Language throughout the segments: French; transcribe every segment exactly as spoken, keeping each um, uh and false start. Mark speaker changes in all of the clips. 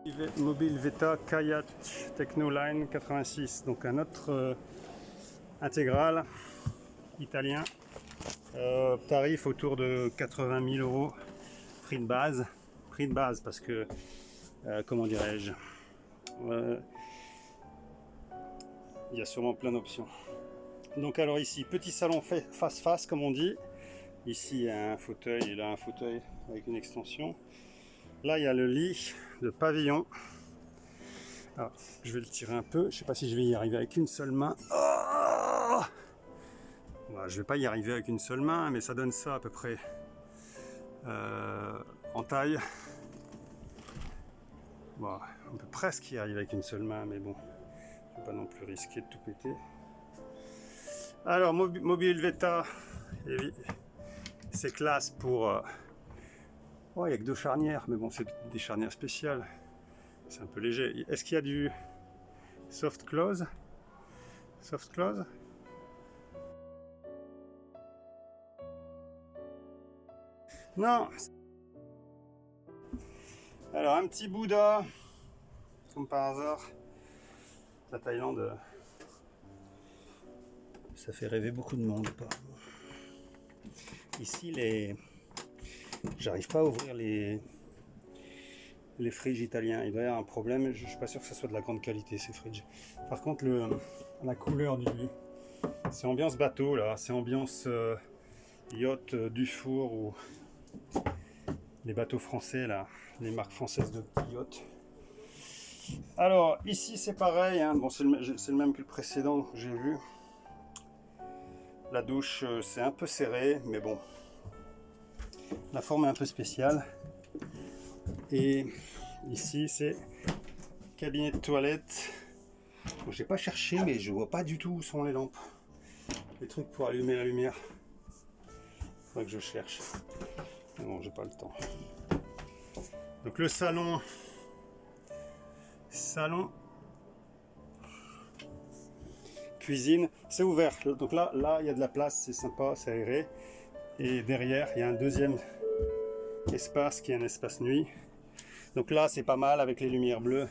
Speaker 1: Mobile Veta Kayak Technoline quatre-vingt-six, donc un autre euh, intégral italien, euh, tarif autour de quatre-vingt mille euros, prix de base, prix de base parce que, euh, comment dirais-je, euh, il y a sûrement plein d'options. Donc alors ici, petit salon face-face comme on dit, ici il y a un fauteuil et là un fauteuil avec une extension. Là, il y a le lit de pavillon. Alors, je vais le tirer un peu. Je ne sais pas si je vais y arriver avec une seule main. Oh voilà, je ne vais pas y arriver avec une seule main, mais ça donne ça à peu près euh, en taille. Bon, on peut presque y arriver avec une seule main, mais bon, je ne vais pas non plus risquer de tout péter. Alors, Mobile Veta, c'est classe pour... Euh, oh, il n'y a que deux charnières, mais bon, c'est des charnières spéciales. C'est un peu léger. Est-ce qu'il y a du soft close? Soft close? Non. Alors, un petit Bouddha, comme par hasard. La Thaïlande, ça fait rêver beaucoup de monde. Ici, les... j'arrive pas à ouvrir les... les fridges italiens. Il doit y avoir un problème. Je suis pas sûr que ce soit de la grande qualité, ces fridges. Par contre, le... la couleur du... c'est ambiance bateau, là. C'est ambiance euh, yacht, euh, Dufour ou les bateaux français, là. Les marques françaises de petits yachts. Alors, ici, c'est pareil. Hein. Bon, c'est le, le même que le précédent que j'ai vu. La douche, euh, c'est un peu serré, mais bon. La forme est un peu spéciale. Et ici, c'est cabinet de toilette. Bon, j'ai pas cherché, mais je vois pas du tout où sont les lampes. Les trucs pour allumer la lumière. Faudrait que je cherche. Mais bon, j'ai pas le temps. Donc le salon, salon, cuisine, c'est ouvert. Donc là, là, il y a de la place, c'est sympa, c'est aéré. Et derrière, il y a un deuxième espace qui est un espace nuit. Donc là, c'est pas mal avec les lumières bleues.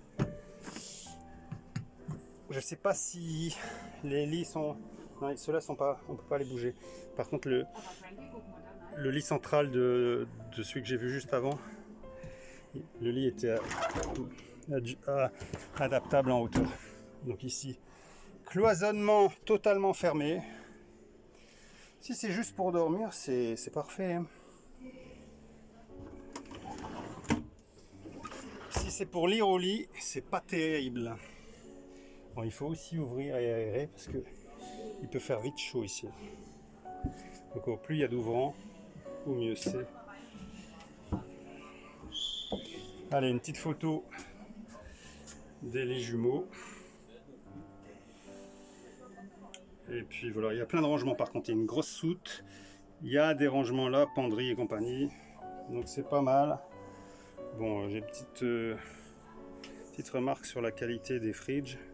Speaker 1: Je sais pas si les lits sont... Non, ceux-là sont pas... On peut pas les bouger. Par contre, le, le lit central de, de celui que j'ai vu juste avant, le lit était à, à, à, adaptable en hauteur. Donc ici, cloisonnement totalement fermé. Si c'est juste pour dormir, c'est parfait. Hein. Si c'est pour lire au lit, c'est pas terrible. Bon, il faut aussi ouvrir et aérer parce que il peut faire vite chaud ici. Donc au plus il y a d'ouvrants, au mieux c'est. Allez, une petite photo des lits jumeaux. Et puis voilà, il y a plein de rangements par contre. Il y a une grosse soute. Il y a des rangements là, penderie et compagnie. Donc c'est pas mal. Bon, j'ai une petite, euh, petite remarque sur la qualité des fridges.